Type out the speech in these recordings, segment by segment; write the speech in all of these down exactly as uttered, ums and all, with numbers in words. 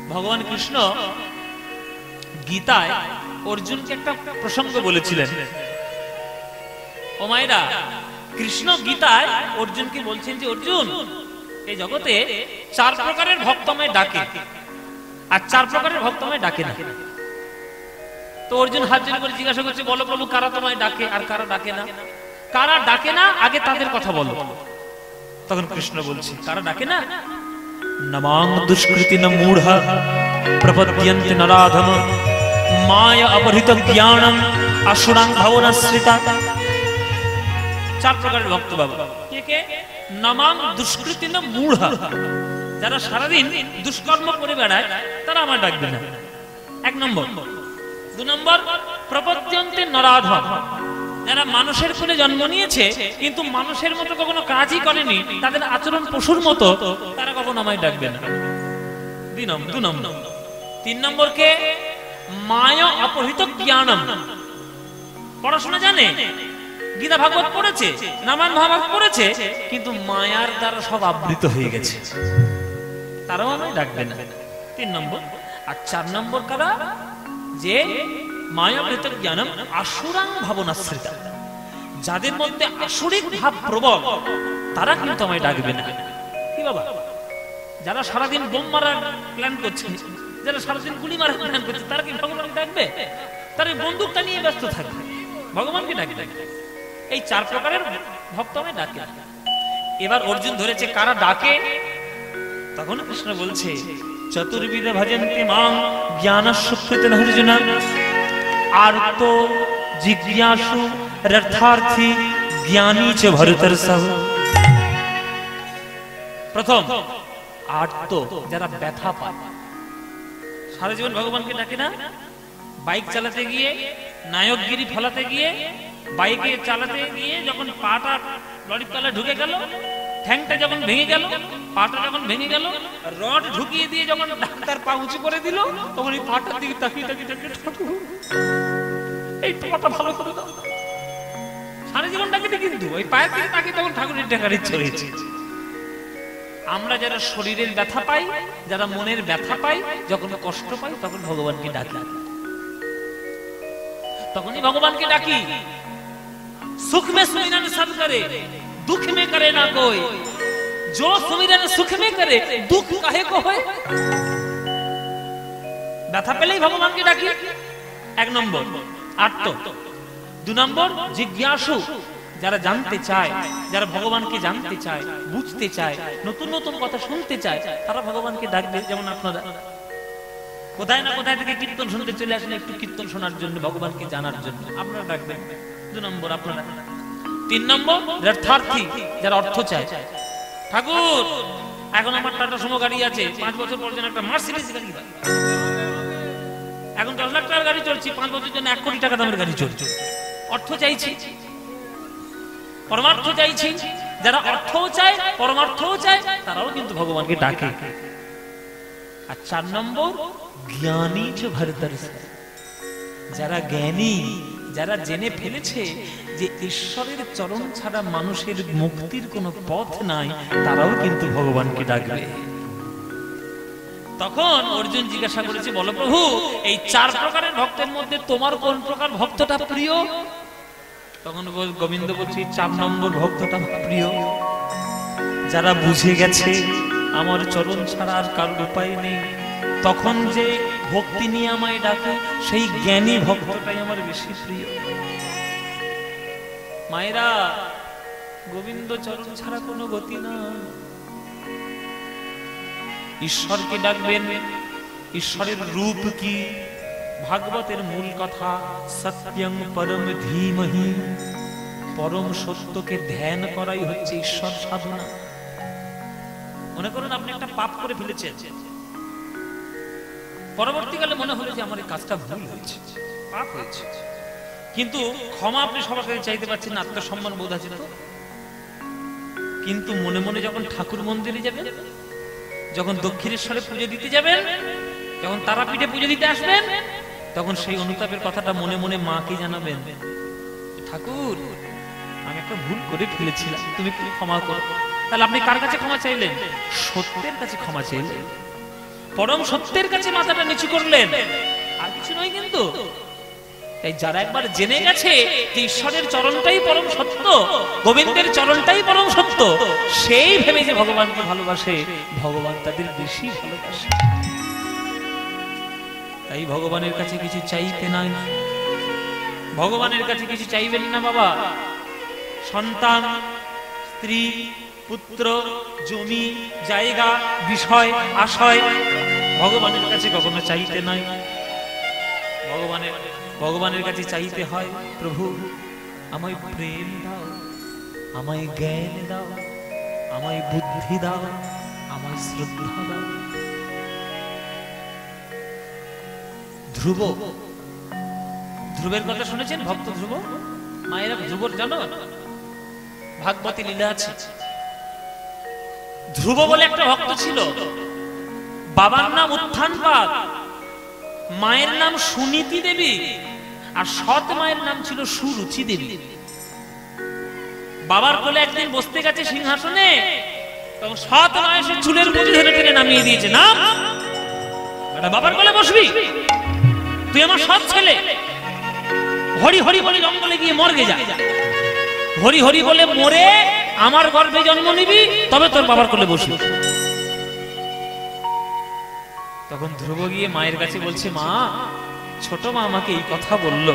ভগবান কৃষ্ণ গীতায় অর্জুনকে একটা প্রসঙ্গ বলেছিলেন। ও মায়েরা, কৃষ্ণ গীতায় অর্জুনকে বলছেন যে অর্জুন, এই জগতে চার প্রকারের ভক্ত আমায় ডাকে আর চার প্রকারের ভক্ত আমায় ডাকে না। তো অর্জুন হাত জোড় করে জিজ্ঞাসা করছে, বলো প্রভু, কারা তোমায় ডাকে আর কারা ডাকে না? কারা ডাকে না আগে তাদের কথা বলো। তখন কৃষ্ণ বলছে, কারা ডাকে না? নমাং দুষ্কৃতিন মূঢ়া প্রপদ্যন্তে নরাধম মায়া অপহৃত জ্ঞানম আসুরাং ভাবনাশ্রিতা। চার প্রকারের ভক্ত বাবা। কে কে? নমাং দুষ্কৃতিন মূঢ়া, যারা সারাদিন দুষ্কর্ম করে বেড়ায় তারা আমার ডাকবে না, এক নম্বর। দু নম্বর, প্রপদ্যন্তে নরাধম, যারা মানুষের কোলে জন্ম নিয়েছে কিন্তু মানুষের মতো কখনো কাজই করেনি, তাদের আচরণ পশুর মতো, তারা কখনো আমায় ডাকবে না। দু নম্বর। তিন নম্বর কে? মায়া অপহৃত জ্ঞানম, পড়াশোনা জানে, গীতা ভাগবত পড়েছে, রামায়ণ মহাভারত পড়েছে, কিন্তু মায়ার দ্বারা সব আবৃত হয়ে গেছে, তারাও আমায় ডাকবে না। তিন নম্বর। আর চার নম্বর কারা? যে মায়াবৃত জ্ঞানম আসুরাং ভাবনাশ্রিতা, যাদের মধ্যে আসুরিক ভাব প্রবল, তারা কিন্তু আমায় ডাকবে না। কি বাবা? যারা সারাদিন বোম মারার প্ল্যান করছে, যারা সারাদিন গুলি মারার প্ল্যান করছে, তারা কি ভগবানকে ডাকবে? তারা বন্দুকটা নিয়ে ব্যস্ত থাকবে, ভগবানকে ডাকবে। এই চার প্রকারের ভক্ত আমায় ডাকে। এবার অর্জুন ধরেছে কারা ডাকে। তখন কৃষ্ণ বলছে, চতুর্বিধ ভজন্তি মাং জ্ঞানসুকৃতেন অর্জুন আর্ত জিজ্ঞাসু রথার্থী জ্ঞানী চ ভরতর্ষভ। প্রথম, আর্ত, যারা ব্যথা পায়, সারা জীবন ভগবানকে ডাকে না, বাইক চালাতে গিয়ে, নায়কগিরি ফলাতে গিয়ে, বাইকে চালাতে গিয়ে যখন পাটা লরির তলায় ঢুকে গেল, ঠ্যাংটা যখন ভেঙে গেল, পাটা যখন ভেঙে গেল, রড ঢুকিয়ে দিয়ে যখন ডাক্তার পা উঁচু করে দিল, তখন এই পাটার দিকে তাকিয়ে তাকিয়ে তাকিয়ে ঠাকুর এই পাটা ভালো করে দাও। সারা জীবন ডাকিতে, কিন্তু ওই পায়ের দিকে তাকিয়ে তখন ঠাকুরের ডাকার ইচ্ছে হয়েছে। আমরা যারা শরীরের ব্যথা পাই, যারা মনের ব্যথা পাই, যখন কষ্ট পাই, তখন ভগবানকে ডাকি, তখনই ভগবানকে ডাকি। সুখ মে সুমিরন সব করে, दुख में करे ना कोई, जो सुमिरन सुख में करे दुख काहे को होए। ব্যথা পেলেই ভগবানকে ডাকি, এক নম্বর আর্ত। দু নম্বর জিজ্ঞাসু, যারা জানতে চায়, যারা ভগবানকে জানতে চায়, বুঝতে চায়, নতুন নতুন কথা শুনতে চায়, তারা ভগবানকে ডাকবে। যেমন আপনারা কোথায় না কোথায় থেকে কীর্তন শুনতে চলে আসেন, একটু কীর্তন শোনার জন্য, ভগবানকে জানার জন্য, আপনারা ডাকবেন। দু নম্বর আপনারা। তিন নম্বর রথার্থী, যারা অর্থ চায়। ঠাকুর, এখন আমার টাটা সুমো গাড়ি আছে, পাঁচ বছর পর যেন একটা মার্সিডিজ গাড়ি, এখন দশ লাখ টাকার গাড়ি চলছে, পাঁচ বছর জন্য এক কোটি টাকা দামের গাড়ি চলছে। অর্থ চাইছি, পরমার্থ চাইছি। যারা অর্থও চায়, পরমার্থও চায়, তারাও কিন্তু ভগবানকে ডাকে। আর চার নম্বর জ্ঞানী চ ভরতর্ষভ, যারা জ্ঞানী, যারা জেনে ফেলেছে যে ঈশ্বরের চরণ ছাড়া মানুষের মুক্তির কোনো পথ নাই, তারাও কিন্তু ভগবানকে ডাকবে। তখন অর্জুন জিজ্ঞাসা করেছে, বলো প্রভু, এই চার প্রকারের ভক্তের মধ্যে তোমার কোন প্রকার ভক্তটা প্রিয়? তখন গোবিন্দ বলছে, চার নম্বর ভক্তটা প্রিয়, যারা বুঝে গেছে আমার চরণ ছাড়া আর কারোর উপায় নেই, তখন যে ভক্তি নিয়ে আমায় ডাকে, সেই জ্ঞানী ভক্তটাই আমার বেশি প্রিয়। মায়েরা, গোবিন্দ চরণ ছাড়া কোনো গতি না। ঈশ্বরকে ডাকবেন। ঈশ্বরের রূপ কি? ভাগবতের মূল কথা, সত্যং পরম ধীমহি, পরম সত্যকে ধ্যান করাই হচ্ছে ঈশ্বর সাধনা। মনে করুন আপনি একটা পাপ করে ফেলেছেন, পরবর্তীকালে মনে হলো যে আমার এই কাজটা ভুল হয়েছে, পাপ হয়েছে, কিন্তু ক্ষমা আপনি সবার কাছে চাইতে পারছেন না, আত্মসম্মান বোধ আছে তো। কিন্তু মনে মনে যখন ঠাকুর মন্দিরে যাবেন, যখন দক্ষিণেশ্বরে পুজো দিতে যাবেন, যখন তারাপীঠে পুজো দিতে আসবেন, তখন সেই অনুতাপের কথাটা মনে মনে মাকে জানাবেন, ঠাকুর আমি একটা ভুল করে ফেলেছিলাম, তুমি একটু ক্ষমা করো। তাহলে আপনি কার কাছে ক্ষমা চাইলেন? সত্যের কাছে ক্ষমা চাইলেন। পরম সত্যের কাছে মাথাটা নিচু করলেন, আর কিছু নয়। কিন্তু তাই যারা একবার জেনে গেছে যে ঈশ্বরের চরণটাই পরম সত্য, গোবিন্দের চরণটাই পরম সত্য, সেই ভেবে যে ভগবানকে ভালোবাসে, ভগবান তাদের বেশি ভালোবাসে। তাই ভগবানের কাছে কিছু চাইতে নাই, ভগবানের কাছে কিছু চাইবেন না বাবা। সন্তান, স্ত্রী, পুত্র, জমি, জায়গা, বিষয়, আশয় ভগবানের কাছে কখনো চাইতে নাই। ভগবানের ভগবানের কাছে চাইতে হয়, প্রভু আমায় প্রেম দাও, আমায় জ্ঞান দাও, আমায় বুদ্ধি দাও, আমায় শ্রদ্ধা দাও। ধ্রুব, ধ্রুবের কথা শুনেছেন? ভক্ত ধ্রুব, মায়েরা ধ্রুবর জানো? ভাগবতী লীলা আছে। ধ্রুব বলে একটা ভক্ত ছিল, বাবার নাম উত্থানপাদ, মায়ের নাম সুনীতি দেবী, আর সৎ মায়ের নাম ছিল সুরুচি দেবী। বাবার কোলে একদিন বসতে গেছে সিংহাসনে, তখন সৎ মা এসে চুলের মুঠি ধরে টেনে নামিয়ে দিয়েছে, না বাবার কোলে বসবি, তুই আমার সৎ ছেলে, হরি হরি বলে জঙ্গলে গিয়ে মর্গে যা, হরি হরি বলে মরে আমার গর্ভে জন্ম নিবি, তবে তোর বাবার কোলে বসবি। তখন ধ্রুব গিয়ে মায়ের কাছে বলছে, মা, ছোট মা আমাকে এই কথা বলল।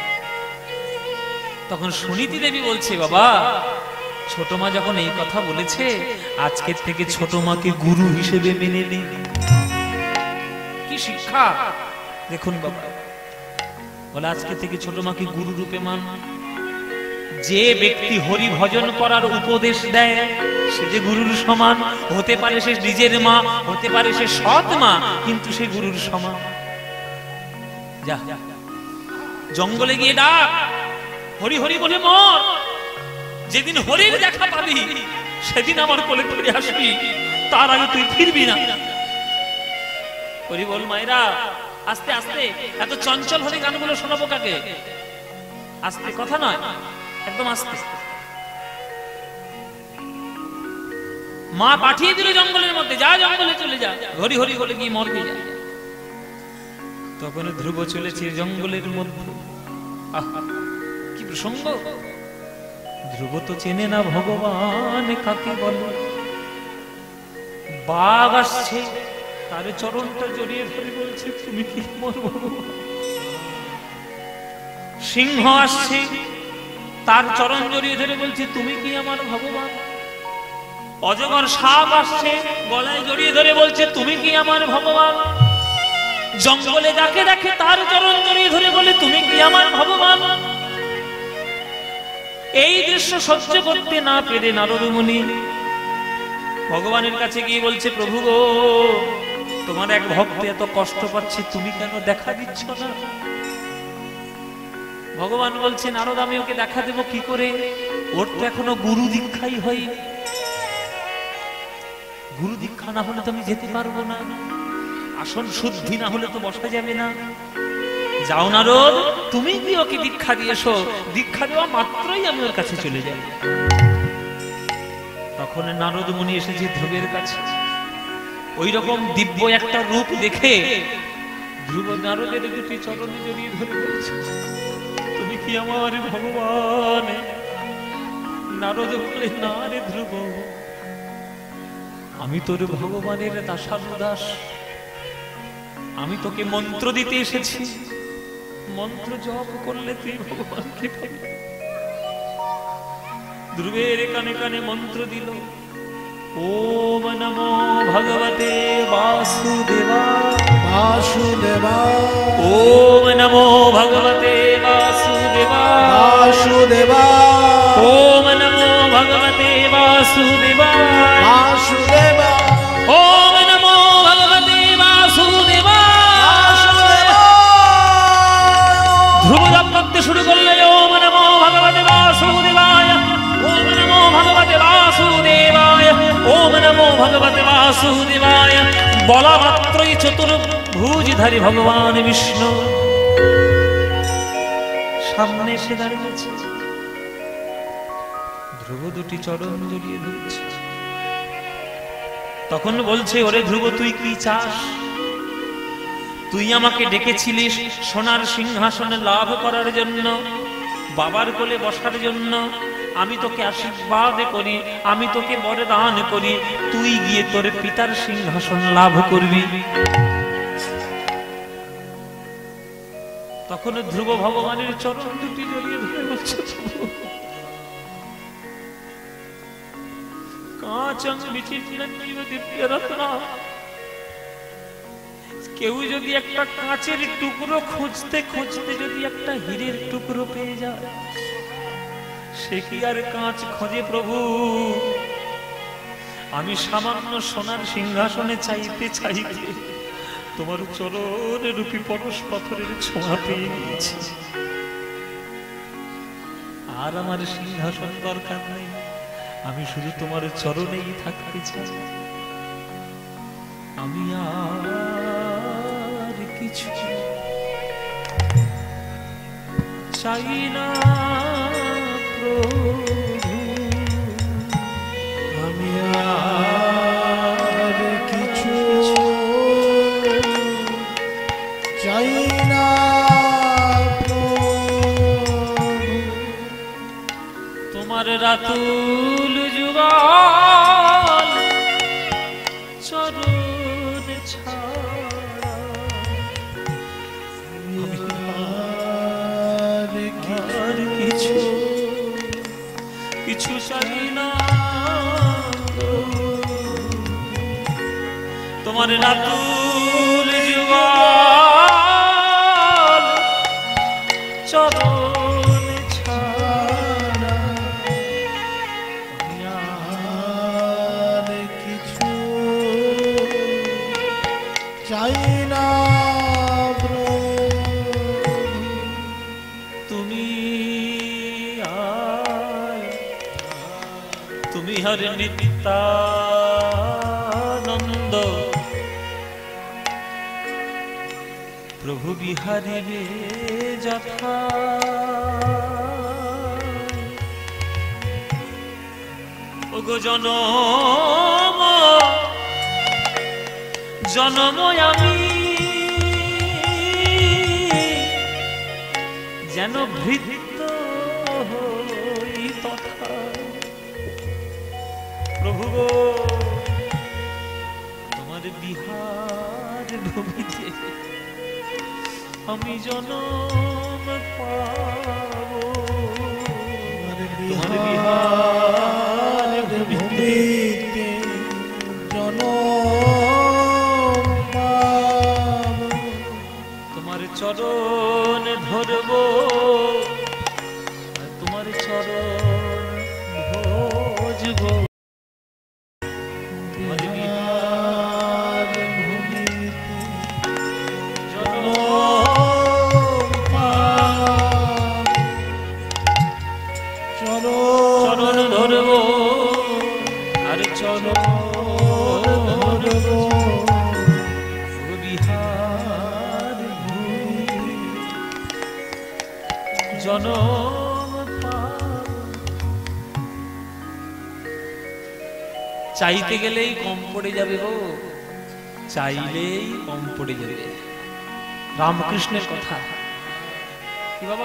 তখন সুনীতি দেবী বলছে, বাবা, ছোট মা যখন এই কথা বলেছে, আজকের থেকে ছোট মাকে গুরু হিসেবে মেনে নে। কি শিক্ষা দেখুন বাবা, বলে আজকে থেকে ছোট মাকে গুরু রূপে মান। যে ব্যক্তি হরি ভজন করার উপদেশ দেয় সে যে গুরুর সমান। হতে পারে সে নিজের মা, হতে পারে সে সৎ মা, কিন্তু সে গুরুর সমান। যা জঙ্গলে গিয়ে ডাক, হরি হরি বলে মর, যেদিন হরির দেখা পাবি সেদিন আমার কোলে ফিরে আসবি, তার আগে তুই ফিরবি না। হরি বল। মায়েরা আস্তে আস্তে, এত চঞ্চল হরি গানগুলো শোনাবো কাকে? আস্তে, কথা নয়, একদম আস্তে। মা পাঠিয়ে দিল জঙ্গলের মধ্যে, যা জঙ্গলে চলে যা, হরি হরি বলে গিয়ে মরবি যা। তখন ধ্রুব চলেছে জঙ্গলের মধ্যে। কি প্রসঙ্গ! ধ্রুব তো চেনে না ভগবান কাকে বলে। বাঘ আসছে, তার চরণটা জড়িয়ে ধরে বলছে, তুমি কি আমার ভগবান। সিংহ আসছে, তার চরণ জড়িয়ে ধরে বলছে, তুমি কি আমার ভগবান। অজগর সাপ আসছে, গলায় জড়িয়ে ধরে বলছে, তুমি কি আমার ভগবান। জঙ্গলে যাকে দেখে তার চরণ জড়িয়ে ধরে বলে, তুমি কি আমার ভগবান। এই দৃশ্য সহ্য করতে না পেরে নারদ মুনি ভগবানের কাছে গিয়ে বলছে, প্রভু গো, তোমার এক ভক্ত এত কষ্ট পাচ্ছে, তুমি কেন দেখা দিচ্ছ না। ভগবান বলছে, নারদ, আমি ওকে দেখা দেব কি করে, ওর তো এখনো গুরু দীক্ষাই হয়নি। গুরু দীক্ষা না হলে তো আমি যেতে পারবো না, আসন শুদ্ধি না হলে তো বসা যাবে না। যাও নারদ, তুমি কি ওকে দীক্ষা দিয়েছো, দীক্ষা দেওয়া মাত্রই আমি ওর কাছে চলে যাই। তখন নারদ মুনি এসেছে ধ্রুবের কাছে। ওই রকম দিব্য একটা রূপ দেখে ধ্রুব নারদের দুটি চরণে জড়িয়ে ধরে বলছে, তুমি কি আমার ভগবান। নারদ বলে, না রে ধ্রুব, আমি তোর ভগবানের দাসানুদাস, আমি তোকে মন্ত্র দিতে এসেছি। মন্ত্র জপ করলে তুই ভগবানকে পাবি। ধ্রুবের কানে কানে মন্ত্র দিল, ওম নমো ভগবতে বাসুদেবায় বাসুদেবায়, ওম নমো ভগবতে বাসুদেবায় বাসুদেবায়, ওম নমো ভগবতে বাসুদেবায় বাসুদেবায়, ওম নমো ভগবতে বাসুদেবায়। ধ্রুব জপ করতে শুরু করলে, ওম নমো ভগবতে বাসুদেবায়, ওম নমো ভগবতে বাসুদেবায়, ওম নমো ভগবতে বাসুদেবায়। বলা মাত্রই চতুর্ভুজধারী ভগবান বিষ্ণু সামনে এসে দাঁড়িয়েছে। ধ্রুব দুটি চরণ জড়িয়ে ধরছে। তখন বলছে, ওরে ধ্রুব, তুই কি চাস? তুই আমাকে ডেকেছিলিস সোনার সিংহাসনে লাভ করার জন্য, বাবার কোলে বসার জন্য। আমি তোকে আশীর্বাদ করি, আমি তোকে বরদান করি, তুই গিয়ে তোর পিতার সিংহাসন লাভ করবি। তখন ধ্রুব ভগবানের চরণ দুটি জড়িয়ে ধরে বলছে, কাঁচং বিচিত্রং ইব দিব্যরত্নম। কেউ যদি একটা কাঁচের টুকরো খুঁজতে খুঁজতে যদি একটা হীরের টুকরো পেয়ে যায়, সে কি আর কাঁচ খোঁজে প্রভু? আমি সামান্য সোনার সিংহাসনে চাইতে চাইতে তোমার চরণ রূপী পরশ পাথরের ছোঁয়া পেয়ে গিয়েছি। আর আমার সিংহাসন দরকার নেই, আমি শুধু তোমার চরণেই থাকতে চাই। আমি আর কিছু চাই না প্রভু, আমি আর কিছু চাই না তোমার রাতুল যুগল চরণ ছাড়া আর কিছু কিছু চাই না। তোমার রাতুল যুগল চরণ ছাড়া আর কিছু চাই না তুমি আয়, তুমি হরে নিত্যানন্দ প্রভু বিহারী রে যথা। ওগো জনম জনম আমি যেন ভৃত্য হই তথা। প্রভু গো তোমার বিহার ভূমিতে আমি জনম পাবো। তোমার বিহার ভূমিতে জনম পাবো। তোমার চরণ ধরবো, তোমার চরণ ভজবো। তোমার বিহার ভূমিতে জনম চরণ ধরবো, আর চরণ ধরবো। বিহার ভূমি জনম পাবো। চাইতে গেলেই কম পড়ে যাবে গো, চাইলেই কম পড়ে যাবে। রামকৃষ্ণের কথা কি বাবা?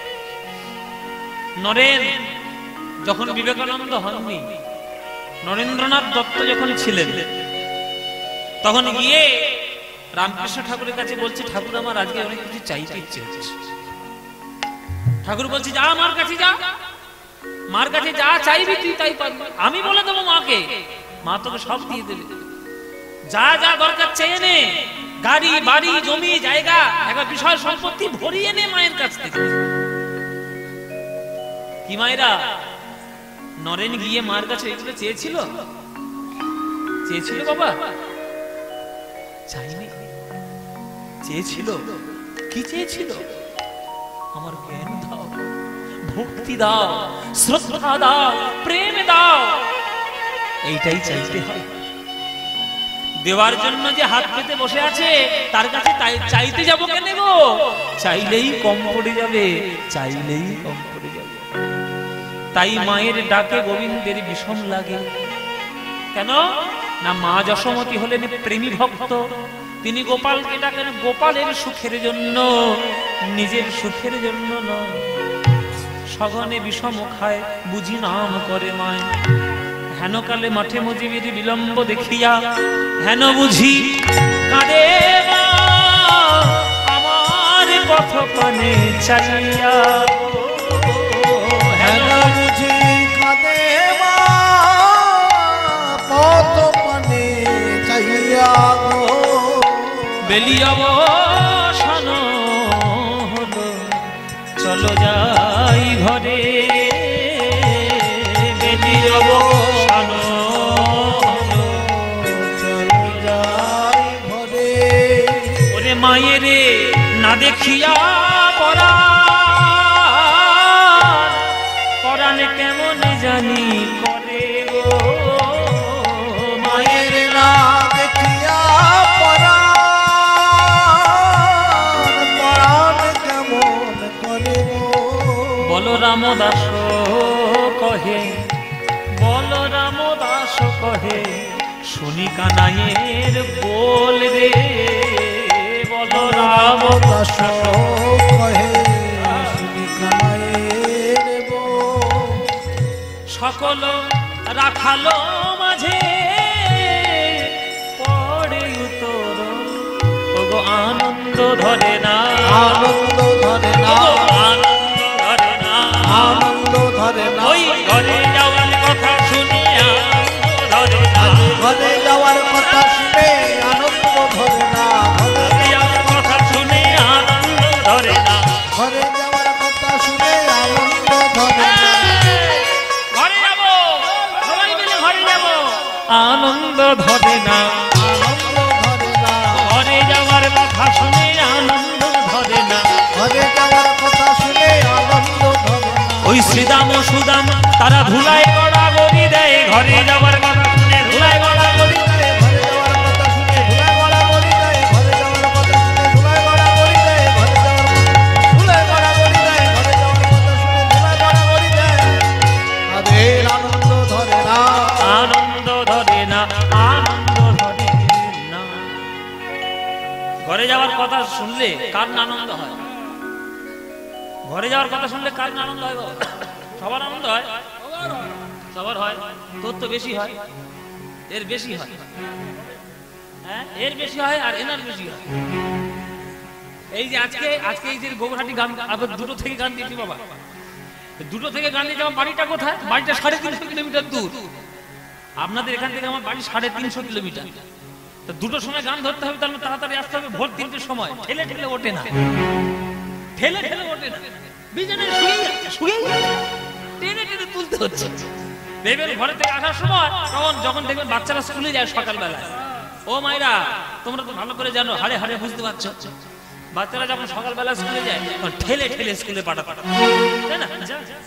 নরেন যখন বিবেকানন্দ হননি, নরেন্দ্রনাথ দত্ত যখন ছিলেন, তখন গিয়ে রামকৃষ্ণ ঠাকুরের কাছে বলছে, ঠাকুর আমার আজকে অনেক কিছু চাইতে ইচ্ছে হচ্ছে। ঠাকুর বলছে, যা মার কাছে যা, মার কাছে যা চাইবি তুই তাই পাবি। আমি বলে দেবো মাকে, মা তোকে সব দিয়ে দেবে। যা যা দরকার চেয়ে নে, গাড়ি বাড়ি জমি জায়গা একবার বিষয় সম্পত্তি ভরিয়ে নে মায়ের কাছ থেকে। কি মায়েরা, নরেন গিয়ে মার কাছে এগুলো চেয়েছিল? চেয়েছিল বাবা? চাইনি। চেয়েছিল কি? চেয়েছিল আমার জ্ঞান দাও, ভক্তি দাও, শ্রদ্ধা দাও, প্রেম দাও। এইটাই চাইতে হয়। দেওয়ার জন্য যে হাত পেতে বসে আছে তার কাছে চাইতে যাবো কেন গো? চাইলেই কম পড়ে যাবে, চাইলেই কম পড়ে যাবে। তাই মায়ের ডাকে গোবিন্দের বিষম লাগে। কেন না? মা যশোমতী হলেন প্রেমী ভক্ত, তিনি গোপালকে ডাকেন গোপালের সুখের জন্য, নিজের সুখের জন্য নয়। সঘনে বিষম খায় বুঝি নাম করে মায়, হেনকালে মাঠে মজিবির বিলম্ব দেখিয়া হেন বুঝি কাঁদে মা আমার পথ পানে চালিয়া। হেন বুঝি কাঁদে মা পথ পানে চাহিয়া গো। বেলি অবসান হলো চলো যাই ঘরে, বেলি অবসান হলো চলো যাই ঘরে। ওরে মায়েরে না দেখিয়া পরাণ, পরাণ কেমন জানি করে গো। মায়ের না দেখিয়া পরাণ, পরাণ কেমন করে গো। বলরাম দাস কহে, বলরাম দাস কহে শুনি কানাইয়ের বল রে। বলরাম দাস কহে শুনি কানাইয়ের বল। সকল রাখালো মাঝে পড়ে উত্তর, ওগো আনন্দ ধরে না, আনন্দ ধরে না, ওগো আনন্দ ধরে না, আনন্দ ধরে না। ওই ঘরে যাওয়ার কথা শুনে আনন্দ ধরে না, ঘরে যাওয়ার কথা শুনে আনন্দ ধরে না, ঘরে যাওয়ার কথা শুনে আনন্দ ধরে না, ঘরে যাওয়ার কথা শুনে আনন্দ ধরে না। ঘরে যাব সবাই মিলে ঘরে যাব, আনন্দ ধরে না, আনন্দ ধরে না, ঘরে যাওয়ার কথা শুনে আনন্দ ধরে না। ঘরে যাওয়ার কথা শুনে আনন্দ ধরে না। ওই শ্রীদাম ও সুদাম তারা ধুলায় গড়া গড়ি দেয়, ঘরে যাওয়ার কথা শুনে ধুলায় গড়া গড়ি দেয়। ঘরে যাওয়ার কথা শুনে ধুলায় গড়া গড়ি দেয়, ঘরে যাওয়ার কথা শুনে ধুলায় গড়া গড়ি দেয়, ঘরে যাওয়ার কথা ধুলায় গড়া গড়ি দেয়, ঘরে যাওয়ার কথা শুনে ধুলায় গড়া গড়ি দেয়। তাদের আনন্দ ধরে না, আনন্দ ধরে না, আনন্দ ধরে না। ঘরে যাওয়ার কথা শুনলে কার না আনন্দ হয়? ঘরে যাওয়ার কথা শুনলে কার না আনন্দ হয়? সবার আনন্দ হয়, সবার হয়। তোর তো বেশি হয়, এর বেশি হয়, হ্যাঁ এর বেশি হয় আর এনার বেশি হয়। এই যে আজকে আজকে এই যে গোবরহাটি গান, আবার দুটো থেকে গান দিয়েছি বাবা, দুটো থেকে গান দিয়েছি। আমার বাড়িটা কোথায়? বাড়িটা সাড়ে তিনশো কিলোমিটার দূর। আপনাদের এখান থেকে আমার বাড়ি সাড়ে তিনশো কিলোমিটার। তো দুটোর সময় গান ধরতে হবে, তাহলে তাড়াতাড়ি আসতে হবে ভোর তিনটের সময়। ঠেলে ঠেলে ওঠে না, ঠেলে ঠেলে ওঠে না, বিজনে শুয়ে যাচ্ছে, শুয়ে যাচ্ছে, টেনে টেনে তুলতে হচ্ছে। দেখবেন ঘরে থেকে আসার সময় তখন যখন দেখবেন বাচ্চারা স্কুলে যায় সকালবেলায়, ও মায়েরা তোমরা তো ভালো করে জানো, হাড়ে হাড়ে বুঝতে পারছো, বাচ্চারা যখন সকালবেলা স্কুলে যায় তখন ঠেলে ঠেলে স্কুলে পাঠাতে, তাই না? যা, যা,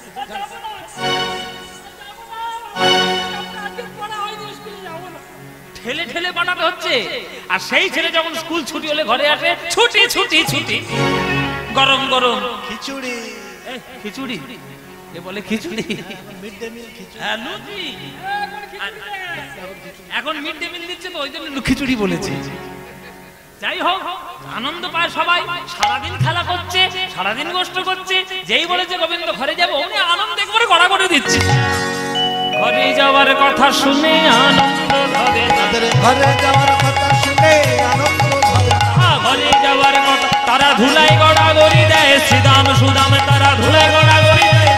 ঠেলে ঠেলে পাঠাতে হচ্ছে। আর সেই ছেলে যখন স্কুল ছুটি হলে ঘরে আসে, ছুটি ছুটি ছুটি, গরম গরম খিচুড়ি, খিচুড়ি, এ বলে খিচুড়ি, মিড ডে মিল খিচুড়ি। হ্যাঁ লুচি, এখন মিড ডে মিল দিচ্ছে তো ওই জন্য খিচুড়ি বলেছে। যাই হোক, আনন্দ পায় সবাই, সারাদিন খেলা করছে, সারাদিন কষ্ট করছে। যেই বলেছে গোবিন্দ ঘরে যাবো, উনি আনন্দ একবারে গড়া করে দিচ্ছে। ঘরে যাওয়ার কথা শুনে আনন্দ ধরে না, ঘরে যাওয়ার কথা শুনে আনন্দ ধরে না। ঘরে যাওয়ার কথা, তারা ধুলাই গড়া গড়ি দেয়, শ্রীদাম সুদাম তারা ধুলাই গড়া গড়ি দেয়।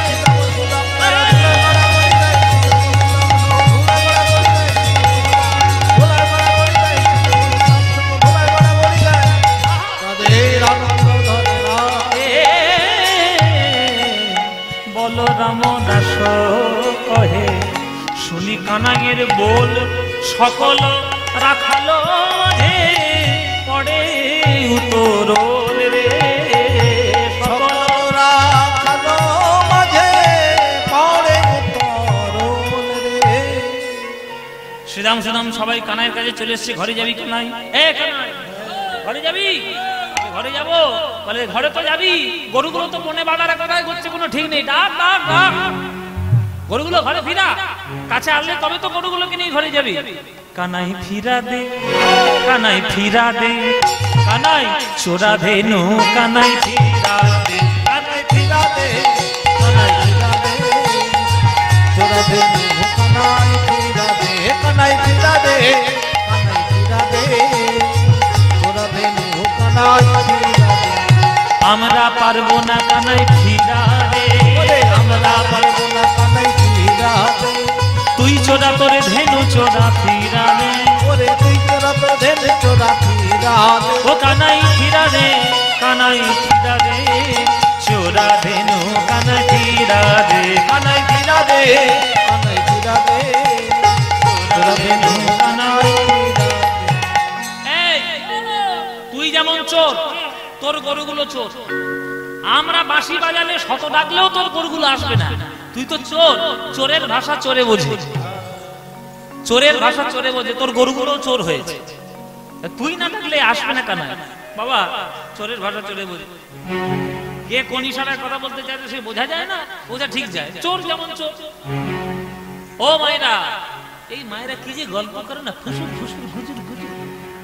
বলরাম দাস কহে শুনি কানাইয়ের বল, সকল রাখালো মাঝে পড়ে উতরোল রে। সকল রাখালো মাঝে পড়ে উতরোল রে। শ্রীরাম শ্রীরাম সবাই কানাইয়ের কাছে চলে এসছে। ঘরে যাবি কানাই? এ কানাই ঘরে যাবি? ঘরে যাবো বলে, ঘরে তো যাবি, গরুগুলো তো বনে বাড়ার কোথায় করছে কোনো ঠিক নেই, ডাক ডাক ডাক, গরুগুলো ঘরে ফিরা, কাছে আসলে তবে তো গরুগুলোকে নিয়ে ঘরে যাবি। কানাই ফিরা দে, কানাই ফিরা দে, কানাই চোরা ধেনু কানাই ফিরা দে, কানাই ফিরা দে, কানাই ফিরা দে, চোরা ধেনু কানাই ফিরা দে, কানাই ফিরা দে, কানাই ফিরা দে, চোরা ধেনু কানাই ফিরা দে। আমরা পারবো না কানাই ফিরা দে, ওরে আমরা পারবো না কানাই ফিরা দে, তুই চোরা তোরে ধেনু চোরা ফিরা দে, ওরে তুই চোরা তো ধেনু চোরা ফিরা দে। ও কানাই ফিরা দে, কানাই ফিরা দে, চোরা ধেনু কানাই ফিরা দে, কানাই ফিরা দে, কানাই ফিরা দে, চোরা ধেনু কানাই ফিরা দে। এই, তুই যেমন চোর, তোর গরুগুলো চোর। আমরা বাঁশি বাজালে শত ডাকলেও তোর গরুগুলো আসবে না। তুই তো চোর, চোরের ভাষা চোরে বোঝে, চোরের ভাষা চোরে বোঝে, তোর গরুগুলো চোর হয়েছে। তুই না ডাকলে আসবে না কানাই। বাবা, চোরের ভাষা চোরে বোঝে। কে কোন ইশারায় কথা বলতে চাইছে সে বোঝা যায় না, বোঝা ঠিক যায়। চোর যেমন চোর। ও মায়েরা, এই মায়েরা কি যে গল্প করে না, ফুসুর ফুসুর গুজুর গুজুর।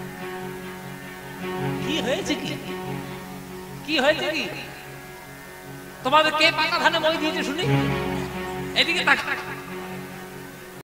কি হয়েছে কি, কি হয়েছে কি? তোমাদের কে পাকা ধানে মই দিয়েছে শুনি? এদিকে তাকা।